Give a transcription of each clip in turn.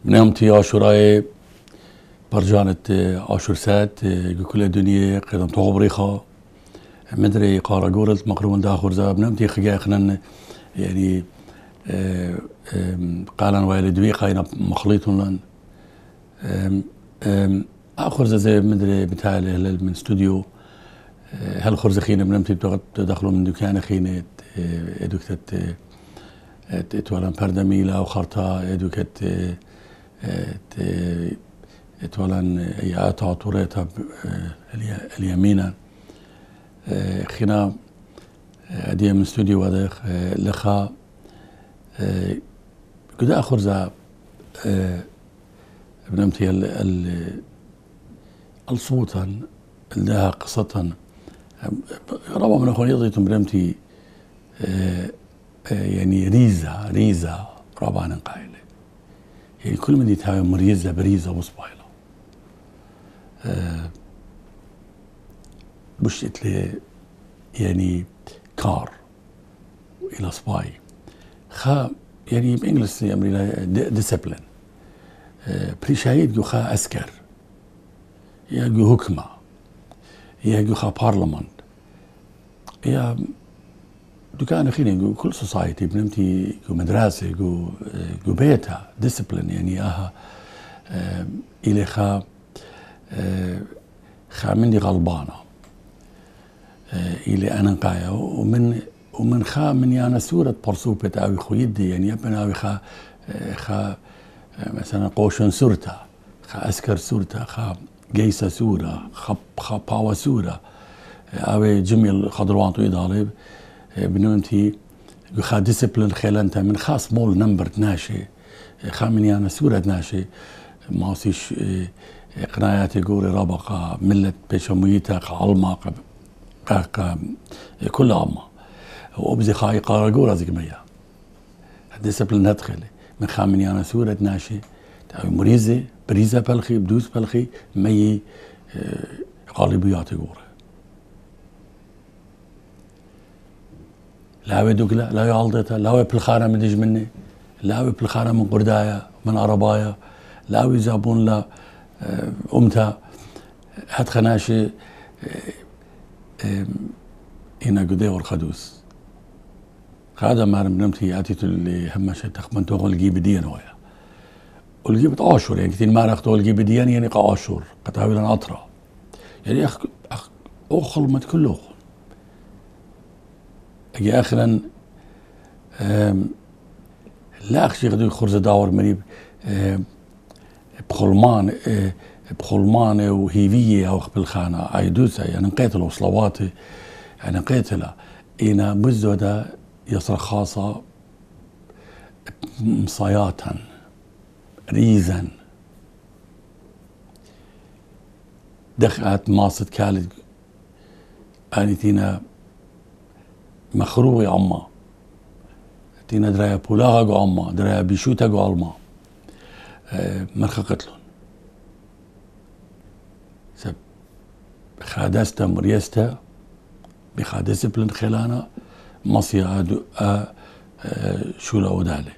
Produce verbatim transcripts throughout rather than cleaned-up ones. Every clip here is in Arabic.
بنامتي عاشوراي برجانت عاشورسات كل الدنيا قدم تغبريخا مدري قارا جورت مقرون داخل ذا بنامتي خجا خنن يعني قالن والدوي قاينا مخليط لن اخر زي مدري بتاع من استوديو هل خرز خينا بنامتي تدخلوا من دكان خينة ادوكت اتولن بردميلا وخرطة ادوكت اتولن ايات عطوريتا اليمينا خنا ادي من استوديو ودخ لخا قد اخر ذا بنمتي الصوتا لها قصة ربما من اخوان يضيتم بنمتي يعني ريزة ريزة ربعا قايلة يعني كل من يتهاوي مريزة بريزة وصبايلة أه بشت لي يعني كار إلى صباي خا يعني بإنجلس يعمل ديسيبلين أه بريشايد جو خا أسكر يا جو حكمة يا جو خا بارلمان يا دكان خيني جو كل سوسايتي بنمتي جو مدرسة جو جو بيتها ديسيبلين يعني اها اه الى خا اه خا مني غلبانة اه الى انا نقايا ومن ومن خا مني انا سورة برسوبة اوي خويدي يعني يبن اوي خا اه خا اه مثلا قوشن سورتا خا اسكر سورتا خا جيسة سورة خا خا باوا سورة اوي جميل خضروان طويل ضالب بنمتي خا ديسيبلين خيلانتا من خاص مول نمبر ناشي خا من يانا سورة ناشي ماسيش قناياتي قوري رابقة ملت بيشمويتا قا علما قا قا كل عما وابزي خاي قارا قورا زي ميا ديسيبلين هدخلي من خا من يانا سورة ناشي تاوي مريزة بريزة بلخي بدوس بلخي مي غالبياتي قوري لاوي دوكلا لاوي عالضيتا لاوي بالخانة من ديج مني لاوي بالخانة من قردايا من عربايا لاوي زابون لا امتا هات خناشي انا قدي ورخدوس هذا ما بنمتي اتيتو اللي همشة تخمنتو غلقي بديا نويا ولقيبت عاشور يعني كتير ما رختو غلقي بديا يعني قا عاشور قتاوي لنا اطرا يعني اخ اخ اوخل ما كله اجي اخرا لا اخشي غدو خرز داور مريب بخلمان بخلمان وهيفيه او بالخانه عيدوسه يعني نقيتل وصلواتي يعني نقيتلها انا مزوده يصرخ خاصه مصاياتا ريزا دخلت ماصد كالد اني تينا مخروي عما تينا درايا بولاغا جو عما درايا بيشوتا جو علما أه مرخا قتلون سب خادستا مريستا بخادس بلن خلانا مصيا ادو أه أه شولا ودالي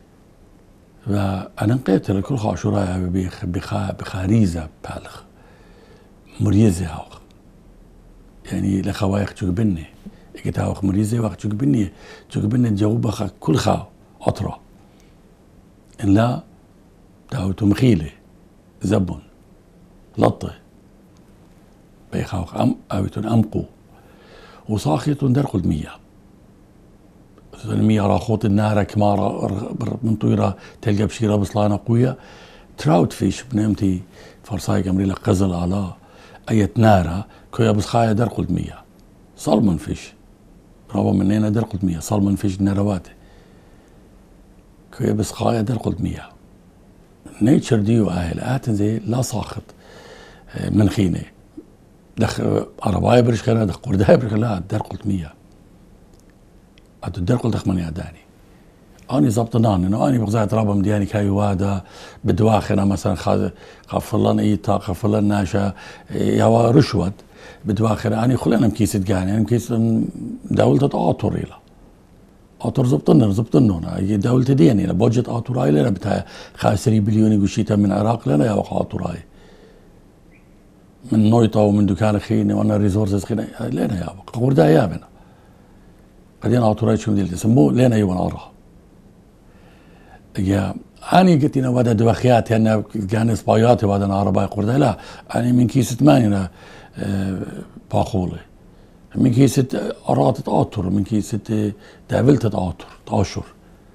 فانا نقيت الكل خاشورايا بخ بخا بخاريزة بالغ مريزة هاو يعني لخوايخ تشوبني اجتها وخ مريزة وخ تشوبني تشوبني تجاوب خا كل خا عطرة ان لا داوتو مخيلة زبون لطة بيخاوخ ام اويتون امقو وصاخيتون درقل مية مية راخوت النهر كمارة من طويرة تلقى بشيرة بصلانة قوية تراوت فيش بنمتي فرصاي قمري لك قزل على ايت نارة كويا بصخايا درقل مية صلمن فيش رابا منينا درقل مية صلمن فيش نرواتي كويا بصخايا درقل مية نيتشر ديو اهل اتن زي لا ساخط من خيني دخ عربايا برش خينا دخ قردايا برش لا درقل مية اتو درقل دخ من ياداني اني زبطنان انه اني بغزاية رابا مدياني كاي وادا بدواخنا مثلا خفلان ايتا خفلان ناشا يا رشوت بدواخنا اني خلينا مكيسة قاني انا مكيسة دولة اطور الى آتور زبطنا زبطنا دولة دين يعني بوجت آتوراي لنا بتاع خاسري بليوني قشيتا من العراق لنا يا وقع آتوراي من نويطة ومن دكان خيني وانا ريسورسز خيني لنا يا وقع وردا يا بنا قدين آتوراي شو مدير تسموه لنا يوان أرها يا أنا قلت أنا ودا دوخيات أنا كان سباياتي ودا أنا عرباي قردا لا أنا من كيس ثمانية باقولي من كيسة أرات آتور من كيسة دابلت آتور تأشر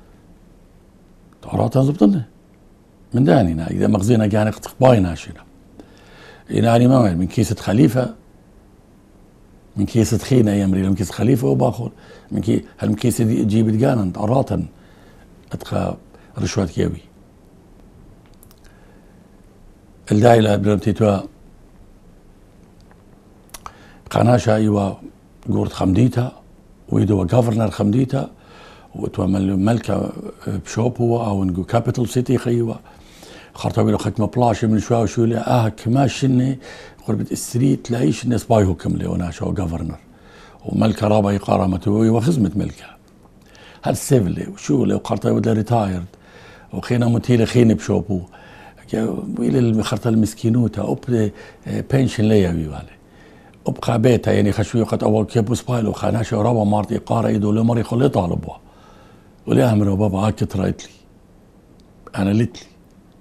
أرات زبطنا من دانينا إذا مغزينا كان باينا شينا يعني ما من كيسة خليفة من كيسة خينا يمري من كيسة خليفة وباخر من كي هل من كيسة جيب دقانا أراتا أتخا رشوات كيوي الدايلة برمتيتوا قناشا ايوا قورت خمديتا ويدوا غفرنر خمديتا وتوا ملكه بشوب هو او نقول كابيتال سيتي خيوا خرطوا له ختمه بلاش من شويه وشو له اه كماشني قرب الستريت لايش الناس بايهو كمله وانا شو غفرنر وملكه رابع يقارمته وخزمه ملكه هل سيفلي وشو له وقرطوا له ريتايرد وخينا متيله خيني بشوبو ويل المخرطه المسكينوتا اوب بنشن ليا ويوالي ابقى بيتها يعني خشوي قد اول كيبوس بايلو خاناش رابا مارتي قارا يدو لمري خلي طالبوا ولي امروا بابا هاك ترايت لي انا ليت لي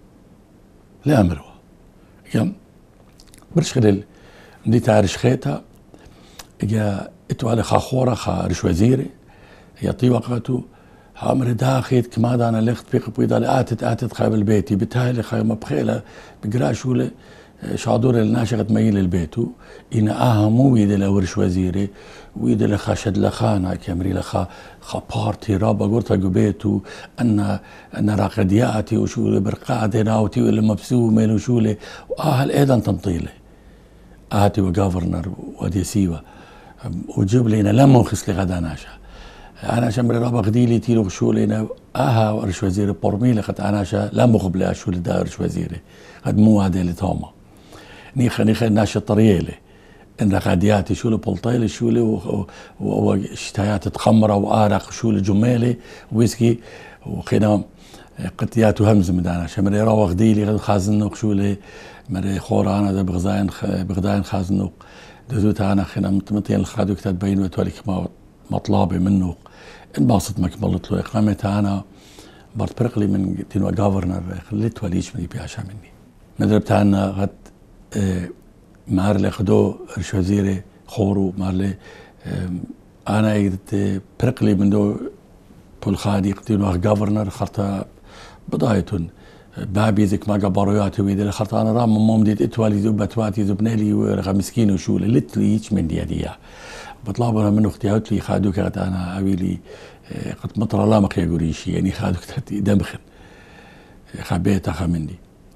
لا امروا كم برش خلال ندي تعرش خيتها اجا اتو على خاخوره خارش وزيري يعطي وقته هامر داخيت كما دانا لخت بيق بيضا لاتت اتت قبل بيتي بتالي خيمه بخيله بقراش ولا شادور الناشغة ميل البيتو إن آها مو ويد لورش وزيري ويد لخا شد لخانا كامري لخا خا بارتي رابا قرطة قبيتو أن أن راقدياتي وشولي برقادي ناوتي ولا مبسومة وشولي وآها الأيضا تنطيلي آهاتي وغافرنر ودي سيوة وجيب لينا لما وخس لي غدا ناشا أنا شمري رابا غديلي تيلو شولينا آها ورش وزيري بورميلي خد أناشا لما خبلي شولي دا ورش وزيري قد مو هذا اللي توما نيخا نيخا ناشا طريالي ان رقادياتي شولي بلطيلي شولي وشتايات تخمرة وآرق شولي جمالي ويسكي وخينا قتيات وهمز مدانا شمري روا غديلي غد خازنوق شولي مري خورا انا دا بغزاين بغداين خازنوق دزوت انا خينا متمتين الخادو كتاب بين وتولي كما مطلابي منه انباسط مكملت له اقامتها انا برت برقلي من تنوى غافرنر خليت وليش مني بيعشا مني مدرب تاعنا غد اه مار لي خدو رش وزيري خورو مار لي اه انا قلت برقلي من دو بول خادي تنوى غافرنر خرطة بدايتون بابي ذيك ما قبروياتي ويدي خرطة انا رام مو مديت اتوالي ذو بتواتي ذبنالي ورغا مسكين وشولي لت لي يتش من ديادية بطلبنا منه اختيارات لي خادو كانت انا اويلي اه قد مطر لا مقيا قريشي يعني خادو كانت دمخن خبيتها خمندي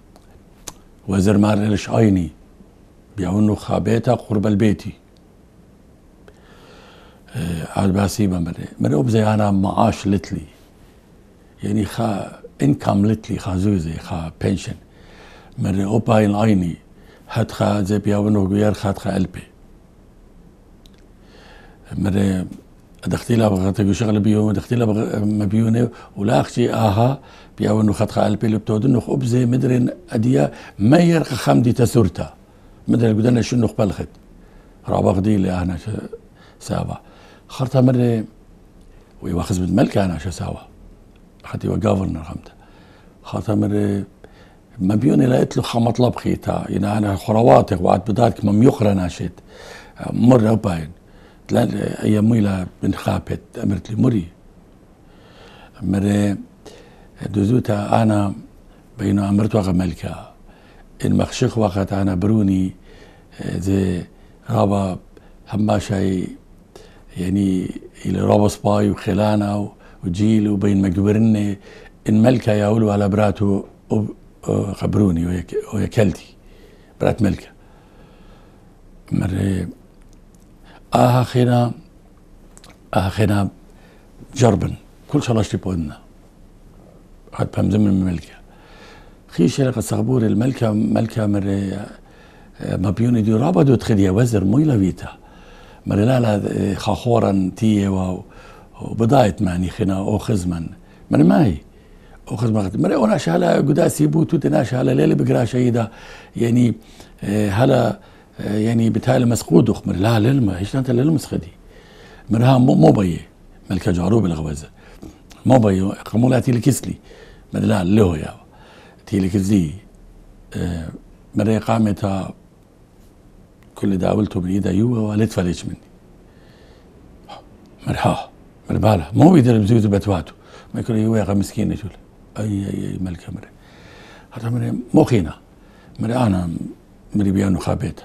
وزر مار ليش عيني بيعونو خابيتها قرب البيتي عاد باسيبا مري مري وبزي انا معاش لتلي يعني خا انكم لتلي خا زوزي خا بنشن مري اوباين عيني هات خا زي بيعونو غير خات خا قلبي مري دختيلا بغتك شغل بيو دختيلا ما بيوني ولا اختي اها بيو انه خدخ قلبي اللي بتود انه خبزه مدرن اديا ما يرق خمدي تسورتا مدرن بدنا شنو قبلخت رابا غدي لي انا سابا خرطه مري ويواخذ بالملك انا شو سوا حتى هو جافرنر خمته خرطه مري ما بيوني لقيت له خمط لبخيتا يعني انا خرواتك وعد بدارك ما ميخرى ناشد مره باين لا ايام ميلا بن خابت امرت لي مري مري دوزوتا انا بينو امرت وغا ملكا ان مخشخ وقت انا بروني زي رابا هما شاي يعني الى رابا سباي وخلانا وجيل وبين مقبرني ان ملكا يقولوا على براتو خبروني ويا كلتي برات ملكا مري آها خينا آها خينا جربن كل شلاشتي بودنا قد بمزم من الملكة خيش لقى صغبور الملكة ملكة مري ما بيوني دي رابا دو تخديا وزر مويلا فيتا مري لا لا خاخورا تيه و وبضاية ماني خنا أخذ من من ماي أخذ ما مرة أنا شهلا قداسي بوتو تناش هلا ليلة بقرا شيدا يعني هلا يعني بتالي مسقود أخمر لا للما إيش أنت للما مسخدي مرها مو مو بيه ملكة جاروب الغوازة مو بيه قمولا تيلي كسلي من لا له يا تيلي كزي مرة قامتها كل داولته من إيدا يوا ولد فليش مني مرحاه مرباله مو بيقدر بزوجته بتواتو ما يقول يوا يا مسكين يقول اي اي اي ملكه مرة هذا مرة مو خينا مرة انا مرة بيانو خابيتها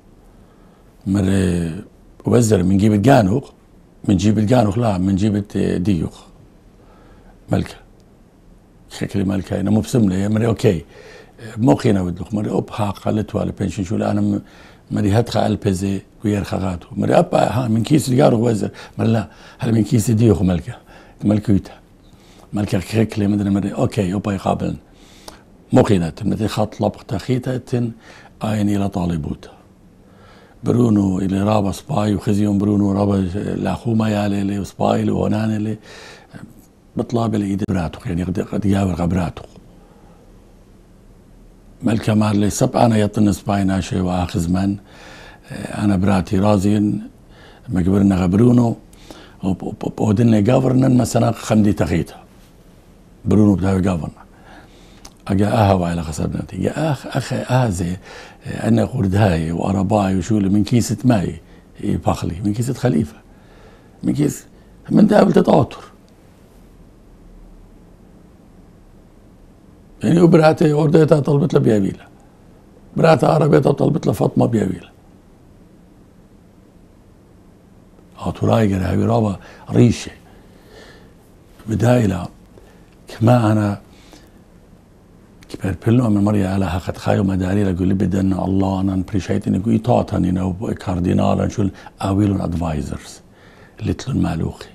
مرة وزر من جيبة جانوق من جيبة جانوق لا من جيبة ديوخ ملكه شكلي ملكه انا مبسم لي مرة اوكي مو خينا ودلخ مرة اوب ها قالت ولا بنشن شو انا مري هدخل البزي وير خغاتو مري ابا ها من كيس الجارو وزر مري لا هل من كيس ديوخ ملكه ملكيته ملكه كريكلي مدري مري اوكي اوبا يقابلن مو خينات مدري خط لبق تخيته اين الى طالبوت برونو الى رابا سباي وخزيون برونو رابا لاخو ما يالي سباي وهنان اللي بطلاب الايد براتو يعني قد ياور غبراتو ملكه مالي سب انا يطن سباي ناشي واخذ من انا براتي رازين مقبرنا غبرونو ودنا جافرنا مثلا خمدي تخيتها برونو بتاعي جافرنا اجا اهوى على خسرنتي يا اخ اخ هذا انا قردهاي وارباي وشول من كيسه ماي فخلي من كيسه خليفه من كيس من دابل تتوتر يعني وبراتي ورديتها طلبت له بيابيله براتها عربيتها طلبت له فاطمه بيابيله هاتوراي هاي رابا ريشه بدايلا كما انا كبير بلو من مريا على حقت خايو مداري لقول لي بدنا الله انا بريشيت انه يطاطني نو كاردينال شو اويلون ادفايزرز لتلون مالوخي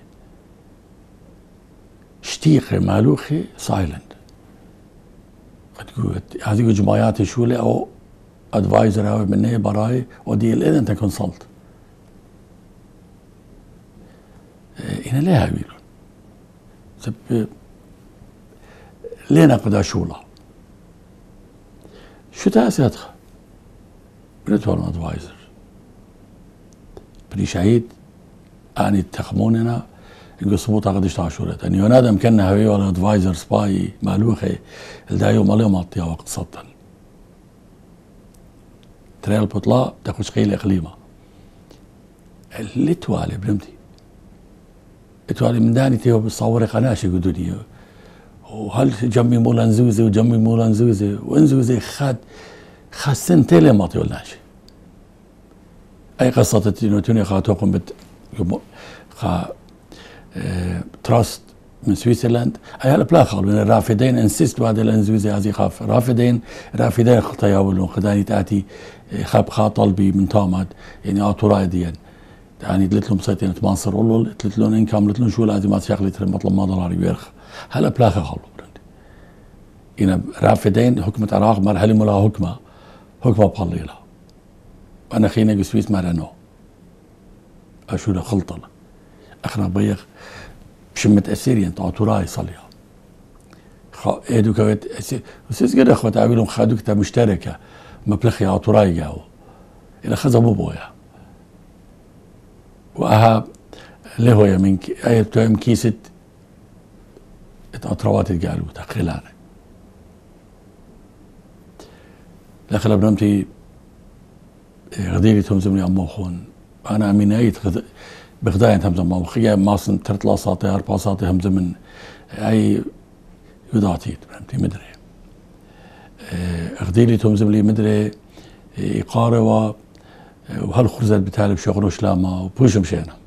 شتيقي مالوخي سايلنت قد قلت هذه جمعيات شو او ادفايزر او مني براي ودي ال انت كونسلت إنا لها ويلون سب لينا قدا شولا شو تاسيتها بريتورن ادفايزر بري شهيد اني تخموننا القصبوطة قديش تعشورت اني ونادم كان هوي ولا ادفايزر سباي مالوخي الدايو ماليو ماطيا وقت سطن تريال بطلا تاخش قيل اقليمه اللي توالي برمتي توالي من داني تيو بتصوري قناشي قدوني وهل جنبي مولا نزوزي وجنبي مولا نزوزي ونزوزي خاد خاد سنتين ما تقولناش اي قصة تينو توني خاتوكم بت خا اه تراست من سويسرلاند اي هلا بلا خال من الرافدين انسيست بعد الانزوزي هذه خاف رافدين رافدين خطاياولون خداني تاتي خاب خا طلبي من تامد يعني اطوراي ديان يعني قلت لهم سيتين تمانصر قول قلت لهم ان كان قلت لهم شو لازم شغلي ترى مطلب ما دولار يرخ هلا بلاخه خلو إن رافدين حكمة العراق مرحلة ملا حكمة حكمة بقليلة أنا خينا بسويس مرنو أشو خلطنا أخنا بيخ بشمة أسيريان تعطوراي صليها خا إيدو كويت وسيس قد أخوة تعبيلهم خادو كتاب مشتركة مبلخي عطوراي جاو إلى خزبو بويا وأها لهويا من أي بتوهم كيسة أطروات الجالو تقيلانه داخل برمتي غديري تمزم لي أموخون أنا أمينايت بغداية تمزم ما وخيا ماسن ترتلا ساطي أربع ساطي همزم من أي يداتيت برمتي مدري غديري تمزم لي مدري إقارة وهالخرزات بتالي بشغل وشلامة وبوش مشينا